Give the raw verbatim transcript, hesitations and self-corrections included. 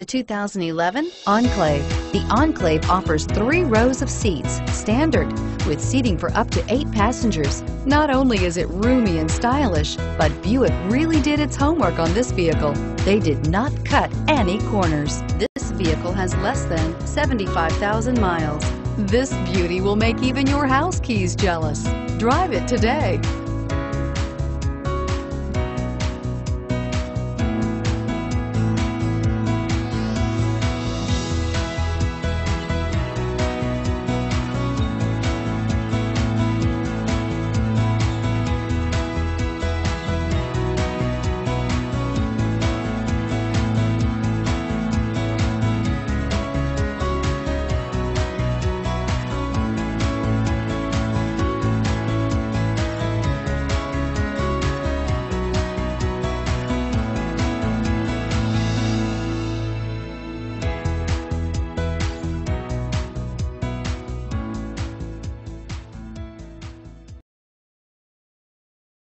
two thousand eleven Enclave. The Enclave offers three rows of seats, standard, with seating for up to eight passengers. Not only is it roomy and stylish, but Buick really did its homework on this vehicle. They did not cut any corners. This vehicle has less than seventy-five thousand miles. This beauty will make even your house keys jealous. Drive it today.